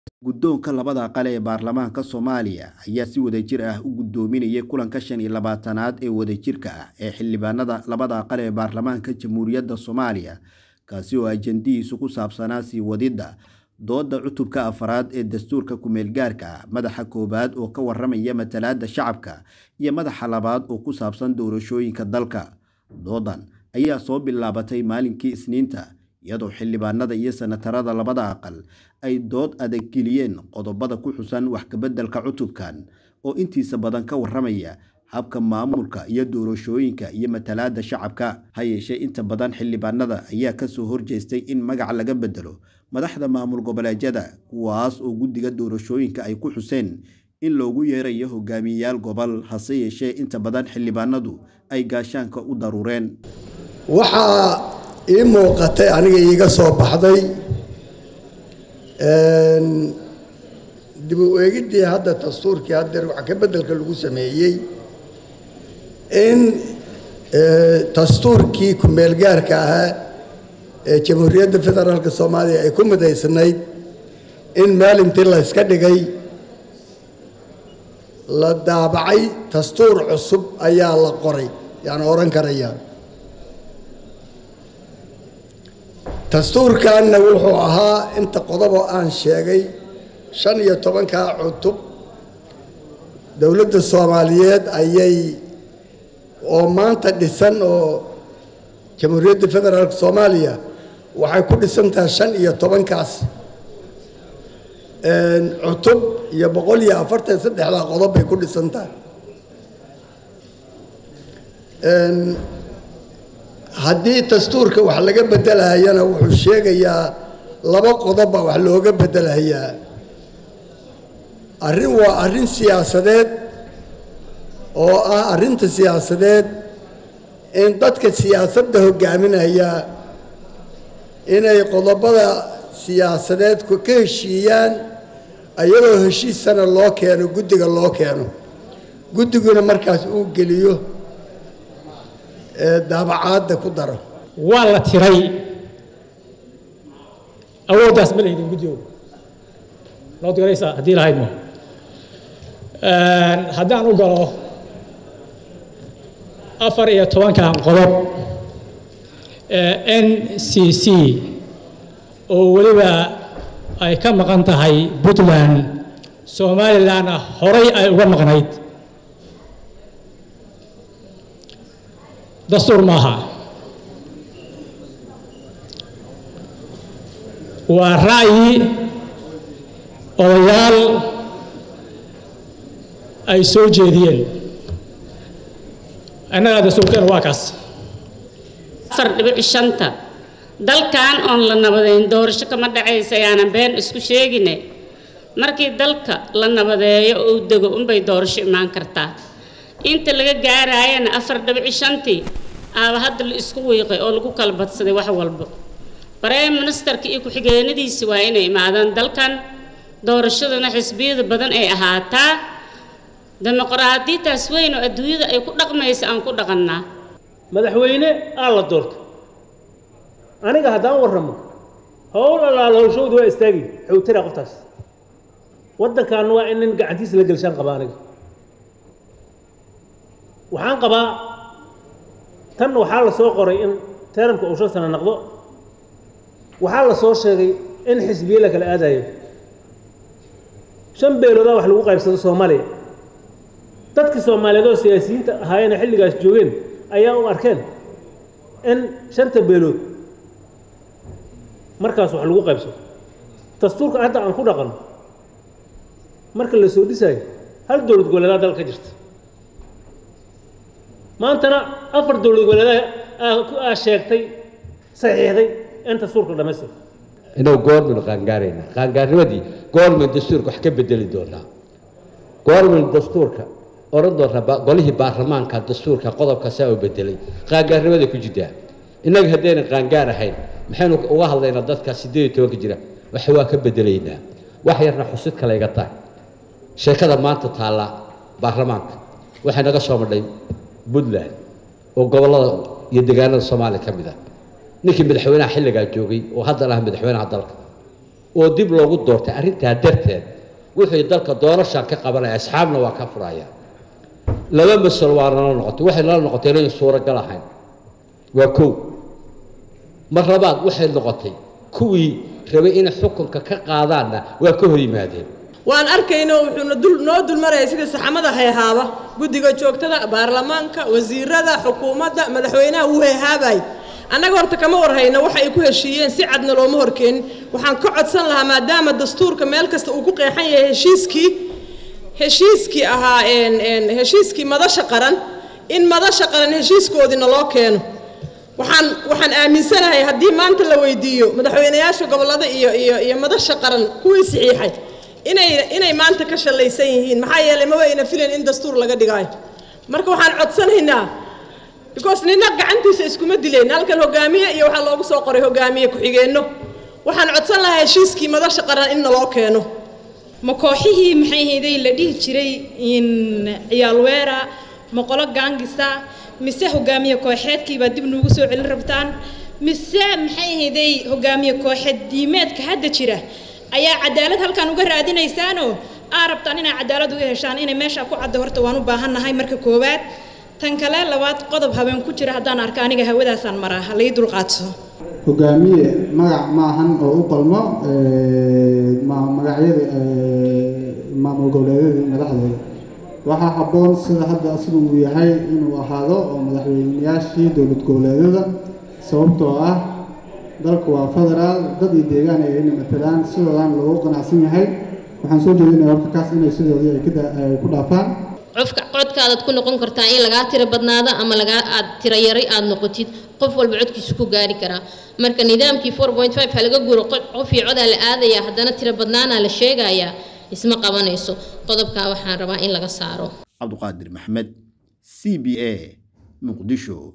guddoonka labada aqal ee baarlamaanka Soomaaliya ayaa si wadajir ah u guddoominayay kulanka 25aad ee wadajirka ah ee xildhibaanada labada aqal ee baarlamaanka Jamhuuriyadda Soomaaliya kaasi oo ajandihiisu ku saabsanaa sii wadida dooda cutubka afraad ee dastuurka ku-meelgaarka ah madaxa koobaad oo ka warramaya matalaadda shacabka iyo madaxa labaad oo ku saabsan doorashooyinka dalka. doodan ayaa soo bilaabatay maalinkii Isniinta iyadoo xildhibaanada iyo senatarada labada aqal ay dood adag geliyeen qodobada ku xusan wax ka beddelka cutubkan oo intiisa badan ka warramaya habka maamulka iyo doorashooyinka iyo matalaadda shacabka. ha yeeshee inta badan xildhibaanada ayaa ka soo horjeestay in magac laga bedelo madaxda maamul goboleedyada kuwaas oo guddiga doorashooyinka ay ku xuseen in loogu yeerayo hogaamiyayaal gobol. hase yeeshee inta badan xildhibaanadu ay gaashaanka u daruureen. waxaa ii muuqatay aniga iiga soo baxday dib u eegidii hadda dastuurkii haddeer wax ka beddelka lagu sameeyey in dastuurkii ku-meelgaarka ahaa ee Jamhuuriyadda Federaalka Soomaaliya ay ku midaysnayd in maalintii la iska dhigay la daabacay dastuur cusub ayaa la qoray yaan oran karayaa. dastuurkanna wuxuu ahaa inta qodob oo aan sheegay 15 cutub dowladda Soomaaliyeed ayay oo maanta dhisan oo Jamhuuriyadda Federaalka Soomaaliya waxay ku dhisantahay 15kaas cutub iyo 143 qodob bay ku dhisantahay. haddii dastuurka wax laga beddelayana wuxuu sheegayaa 2 qodob wax looga beddelayaa. waa arrin siyaasadeed oo ah arrinta siyaasadeed in dadka siyaasadda hogaaminaya inay qodobada siyaasadeed ka heshiiyaan ayadoo heshiisana loo keeno guddiga loo keeno guddiguna markaas uu geliyo daabacaadda ku daro. waa la tiray awooddaas ma lehdin guddiga loo diraysaa haddii lahayd ma haddaan u galo 14 qodob NCC oo weliba ay ka maqan tahay Puntland Somalilandna horay ay uga maqnayd dastuur maaha. waa ra'yi odayaal ay soo jeediyeen. annaga dastuurkeena waa kaas 4.5 dalkan oon la nabadeyn doorasho kama dhacaysa ayaanan been isku sheegine markii dalka la nabadeeyo oo dego unbay doorasho imaan kartaa. inta laga gaarayana 4.5 aaba hadda la isku wiiqay oo lagu kala badsaday wax walba. Prime Ministerka iyo ku-xigeenadiisa waa inay imaadaan dalkan doorashadana xisbiyada badan ay ahaataa dimuqraadiyadaas weyn oo adduunyada ay ku dhaqmayso aan ku dhaqannaa. madaxweyne la doorto aniga haddaan warramo howl allaala howshoodu waa istaagi xowtira qoftaas waddankan waa in nin gacantiisa la gelshaan qabaa. aniga waxaan qabaa tan waxaa la soo qoray in teeramka uu 5 sano noqdo. waxaa la soo sheegay in xisbiye la kala aadayo 5 beelooda wax lagu qaybsado Soomaaliya. dadka Soomaaliyeed oo siyaasiyiinta ahaayeen xilligaas joogeen ayaa u arkeen in 5 beelood markaas wax lagu qaybsado. dastuurka hadda aan ku dhaqano marka la soo dhisay hal dowlad goboleed dalka jirta maantana 4 dowlad goboleed sheegtay saxiixday in dastuurka dhamaystiran. inuu goorma qaangaarayna qaangaarnimadii goorma dastuurka wax ka bedeli doonaa goorma dastuurka oran doonaa golihii baarlamaanka dastuurka qodobka saa u bedelay qaangaarnimada ku jirta. inaga haddayna qaangaar ahayn maxaynu uga hadlaynaa dadka 18 jira wax waa ka bedelaynaa. wax yarna xusid kale iga tahay sheekada maanta taala baarlamaanka waxay naga soo madhay Puntland oo gobolada iyo deegaanada Soomaaliya ka mid ah. ninkii madaxweynaha xilligaa joogay oo hadda ah madaxweynaha dalka oo dib loogu doortay arrintaa darteed wixii dalka doorashaan ka qabanaya asxaabna waa ka furaya laba mas'uul waa nala noqotay waxay nala noqotay inay suuragal ahayn waa kow mar labaad waxay noqotay kuwii rabay inay xukunka ka qaadaanna waa ka hor yimaadeen waan arkayno wuxuu noo dulmaraya sida saxamada hayhaaba guddiga joogtada baarlamaanka wasiirada xukuumadda madaxweynaha uu hayhaabay annaga horta kama warhayna waxa ay ku heshiiyeen si cadna looma horkeen waxaan ka codsan lahaa maadaama dastuurka meel kasta uu ku qeexan yahay heshiiskii ahaa heshiiskii madasha qaran in madasha qaran heshiiskoodina loo keeno waxaan aaminsanahay haddii maanta la weydiiyo madaxweynayaasha gobolada iyo madasha qaran kuwii saxiixay inay maanta ka shalaysan yihiin maxaa yeelay ma wayna filan in dastuur laga dhigayo marka waxaan codsanaynaa because nina gacantiisa iskuma dileen halkan hogaamiye iyo waxa loogu soo qoray hogaamiye ku xigeenno waxaan codsan lahaa heshiiskii madasha qaran in loo keeno ma kooxihii maxay hayday la dhihi jiray in ciyaal weera ma qolo gaangisa mise hogaamiye kooxeedkii baa dib noogu soo celin rabtaan mise maxay hayday hogaamiye kooxeed diimeedka hadda jira ayaa cadaalad halkan uga raadinaysaano rabtaan inay cadaalad uga heshaan inay meesha ku caddo horta waan u baahannahay marka koowaad tan kale labaad qodob habeen ku jira haddaan arka aniga hawadaasaan maraa ha lay dulqaadso hogaamiye magac maahan oo u qalmo magacyada maamul goboleedyada madaxdooda waxaa habboon sida hadda asigu uu yahay inuu ahaado oo madaxweynayaashii dowlad goboleedyada sababtoo ah dalku waa federaal dad iyo deegaan ay matalaan sidoodaan loogu qanacsan yahay waxaan soo jeedinayaa horta kaas inay sidoodii ay ku dhaafaan codkaadaad ku noqon kartaa in lagaa tiro badnaado ama aad tiro yaray aad noqotid qof walba codkiisu ku gaari karaa marka nidaamkii 4.5 ha laga guuro qofii codaa la aadaya haddana tiro badnaana la sheegayaa isma qabanayso qodobka waxaan rabaa in laga saaro Cabduqaadir Maxamed CBA Muqdisho